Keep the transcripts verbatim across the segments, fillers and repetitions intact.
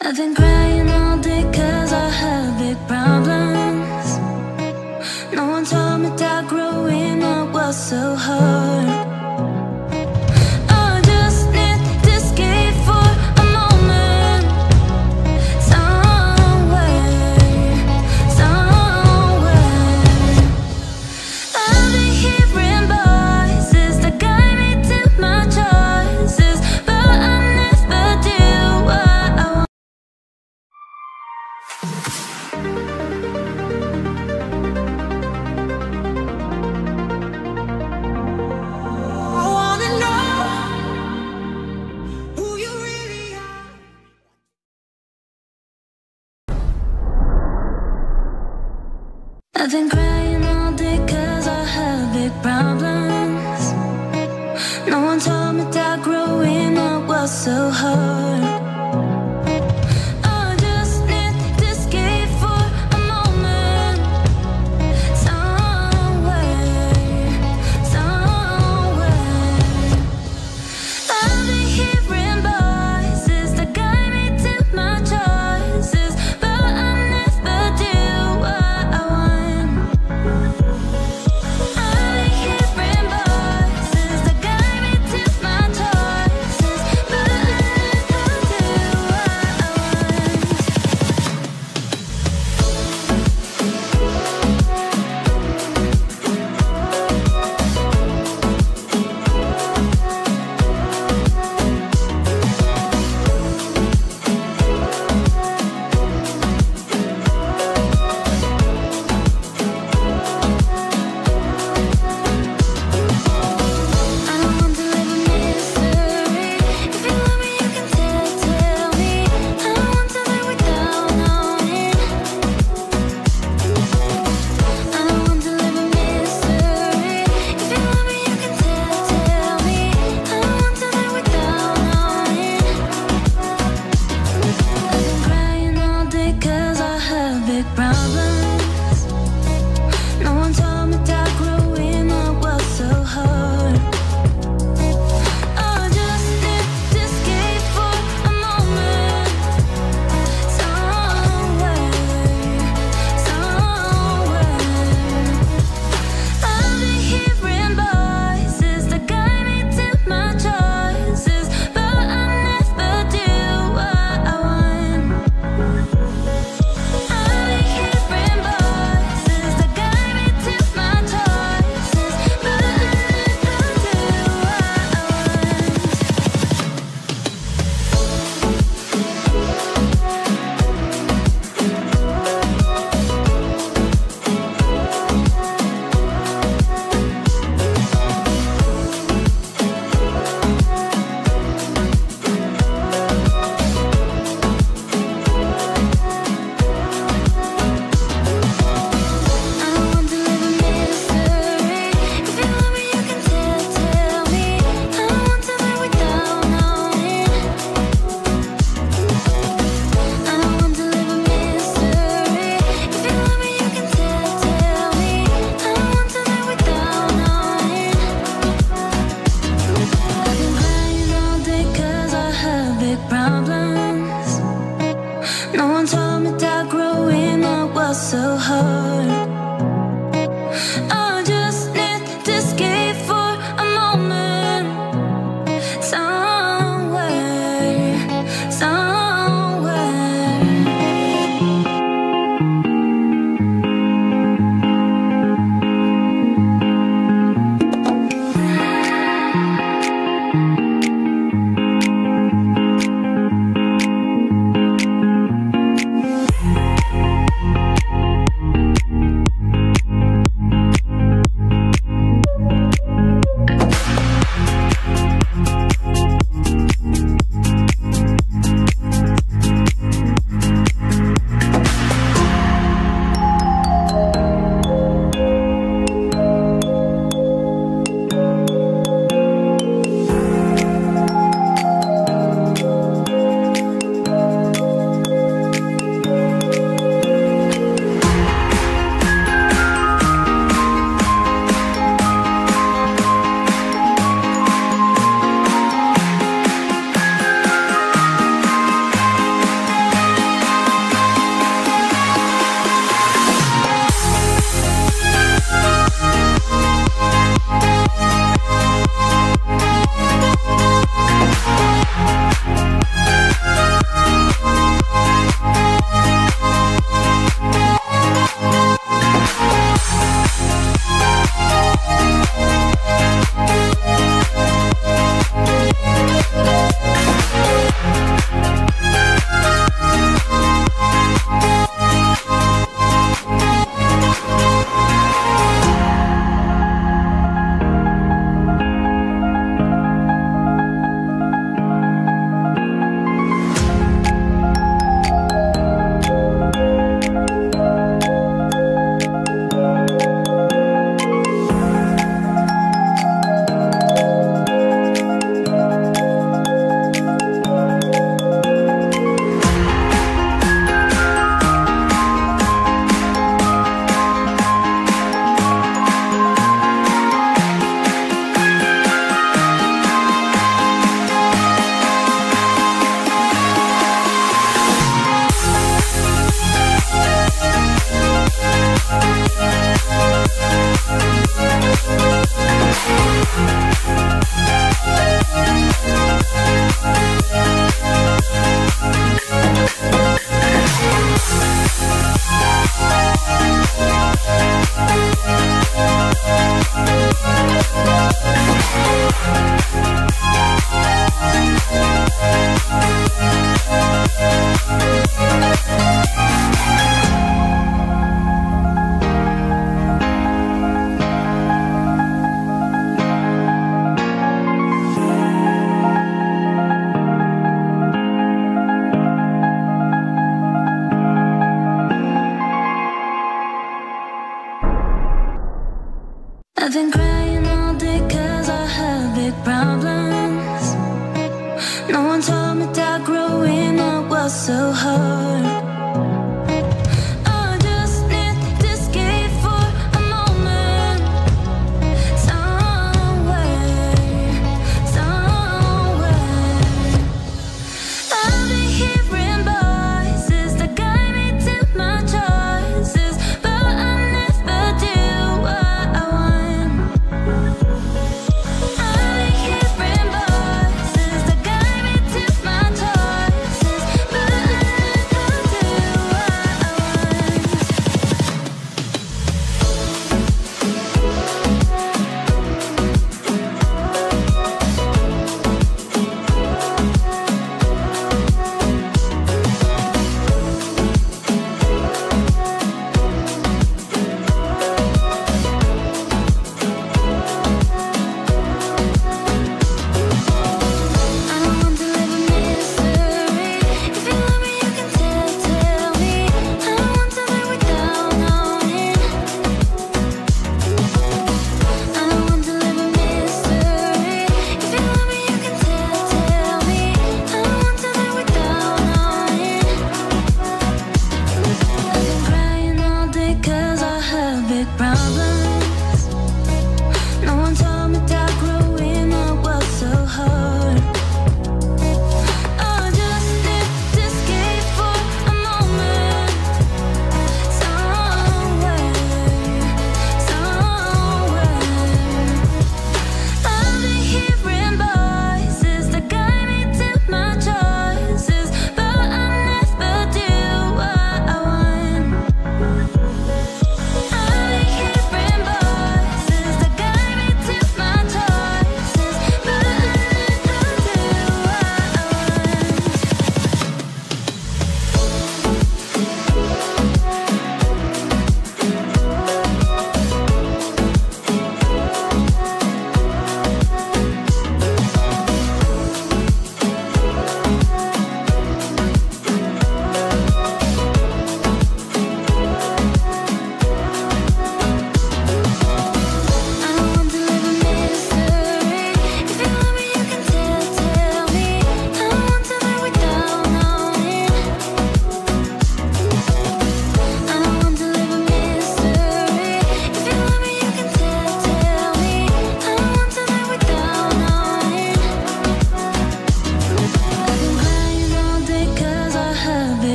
I've been crying all day cause I have big problems. No one told me that growing up was so hard. I just need to escape for a moment. Somewhere, somewhere. I've been hearing voices that guide me to my choices, but I never do what I want. I wanna know who you really are. I've been crying all day cause I have big problems. No one told me that growing up was so hard. I just need to escape for a moment. Somewhere, somewhere. I've been hearing voices that guide me to my choices, but I never do what I want. I've been hearing voices that guide me to my choices, but I never do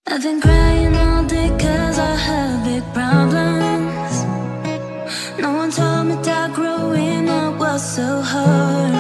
I've been crying all day cause I have big problems. No one told me that growing up was so hard.